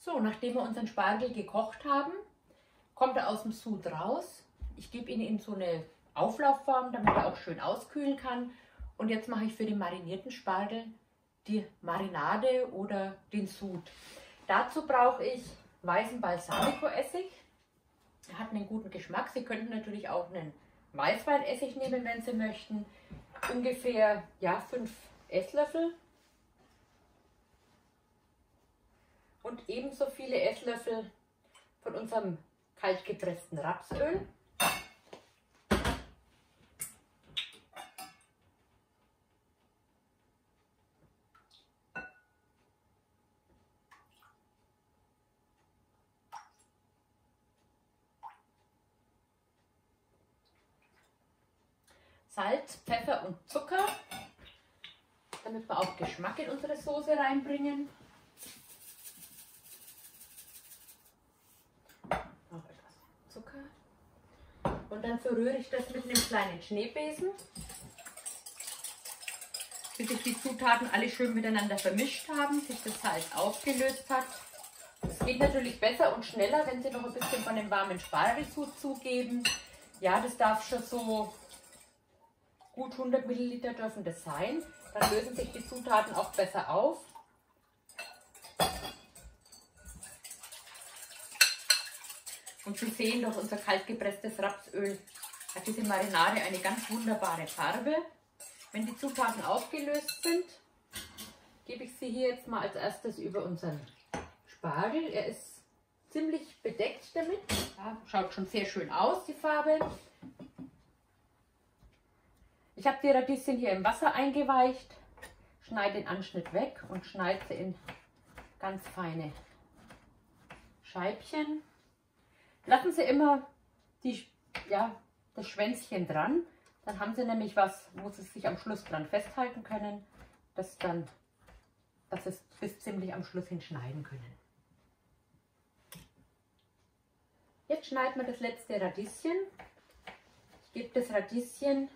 So, nachdem wir unseren Spargel gekocht haben, kommt er aus dem Sud raus. Ich gebe ihn in so eine Auflaufform, damit er auch schön auskühlen kann. Und jetzt mache ich für den marinierten Spargel die Marinade oder den Sud. Dazu brauche ich weißen Balsamico-Essig. Er hat einen guten Geschmack. Sie könnten natürlich auch einen Weißweinessig nehmen, wenn Sie möchten. Ungefähr 5 Esslöffel. Und ebenso viele Esslöffel von unserem kalt gepressten Rapsöl. Salz, Pfeffer und Zucker, damit wir auch Geschmack in unsere Soße reinbringen. Noch etwas Zucker. Und dann verrühre ich das mit einem kleinen Schneebesen, bis sich die Zutaten alle schön miteinander vermischt haben, sich das Salz aufgelöst hat. Es geht natürlich besser und schneller, wenn Sie noch ein bisschen von dem warmen Spargelsud zugeben. Ja, das darf schon so gut 100 Milliliter dürfen das sein. Dann lösen sich die Zutaten auch besser auf. Und Sie sehen doch, unser kalt gepresstes Rapsöl hat diese Marinade eine ganz wunderbare Farbe. Wenn die Zutaten aufgelöst sind, gebe ich sie hier jetzt mal als erstes über unseren Spargel. Er ist ziemlich bedeckt damit. Ja, schaut schon sehr schön aus, die Farbe. Ich habe die Radieschen hier im Wasser eingeweicht, schneide den Anschnitt weg und schneide sie in ganz feine Scheibchen. Lassen Sie immer das Schwänzchen dran, dann haben Sie nämlich was, wo Sie sich am Schluss dran festhalten können, dass Sie es bis ziemlich am Schluss hin schneiden können. Jetzt schneiden wir das letzte Radieschen. Ich gebe das Radieschen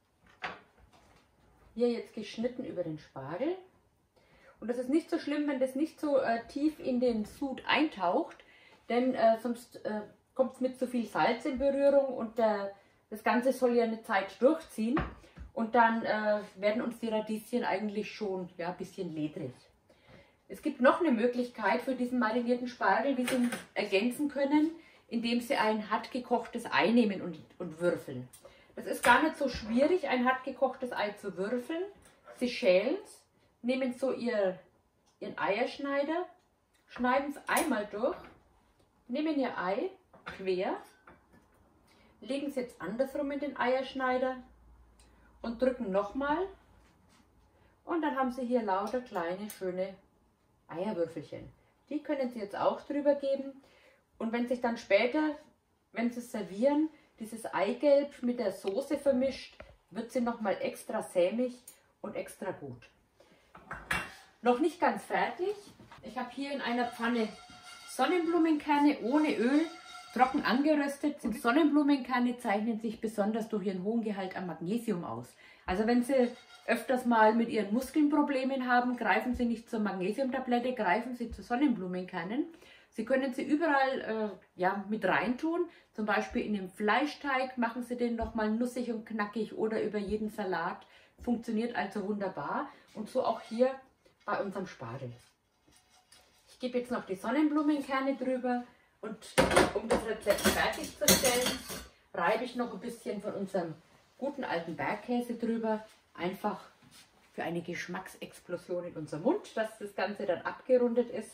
hier jetzt geschnitten über den Spargel. Und das ist nicht so schlimm, wenn das nicht so tief in den Sud eintaucht, denn sonst kommt es mit zu viel Salz in Berührung und das Ganze soll ja eine Zeit durchziehen und dann werden uns die Radieschen eigentlich schon ein bisschen ledrig. Es gibt noch eine Möglichkeit für diesen marinierten Spargel, wie Sie ihn ergänzen können, indem Sie ein hart gekochtes Ei nehmen und würfeln. Es ist gar nicht so schwierig, ein hart gekochtes Ei zu würfeln. Sie schälen es, nehmen so Ihren Eierschneider, schneiden es einmal durch, nehmen Ihr Ei quer, legen es jetzt andersrum in den Eierschneider und drücken nochmal. Und dann haben Sie hier lauter kleine, schöne Eierwürfelchen. Die können Sie jetzt auch drüber geben. Und wenn sich dann später, wenn Sie es servieren, dieses Eigelb mit der Soße vermischt, wird sie nochmal extra sämig und extra gut. Noch nicht ganz fertig. Ich habe hier in einer Pfanne Sonnenblumenkerne ohne Öl, trocken angeröstet. Und Sonnenblumenkerne zeichnen sich besonders durch ihren hohen Gehalt an Magnesium aus. Also wenn Sie öfters mal mit Ihren Muskeln Probleme haben, greifen Sie nicht zur Magnesiumtablette, greifen Sie zu Sonnenblumenkernen. Sie können sie überall mit reintun, zum Beispiel in den Fleischteig machen Sie den nochmal nussig und knackig oder über jeden Salat. Funktioniert also wunderbar und so auch hier bei unserem Spargel. Ich gebe jetzt noch die Sonnenblumenkerne drüber und um das Rezept fertigzustellen, reibe ich noch ein bisschen von unserem guten alten Bergkäse drüber, einfach für eine Geschmacksexplosion in unserem Mund, dass das Ganze dann abgerundet ist.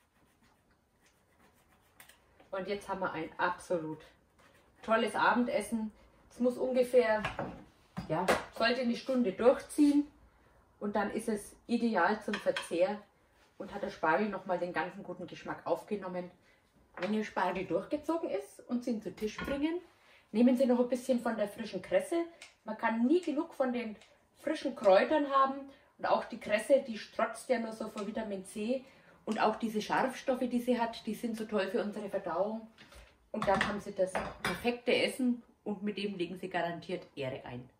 Und jetzt haben wir ein absolut tolles Abendessen. Es muss ungefähr, sollte eine Stunde durchziehen und dann ist es ideal zum Verzehr und hat der Spargel nochmal den ganzen guten Geschmack aufgenommen. Wenn Ihr Spargel durchgezogen ist und Sie ihn zu Tisch bringen, nehmen Sie noch ein bisschen von der frischen Kresse. Man kann nie genug von den frischen Kräutern haben und auch die Kresse, die strotzt ja nur so vor Vitamin C. Und auch diese Scharfstoffe, die sie hat, die sind so toll für unsere Verdauung. Und dann haben Sie das perfekte Essen und mit dem legen Sie garantiert Ehre ein.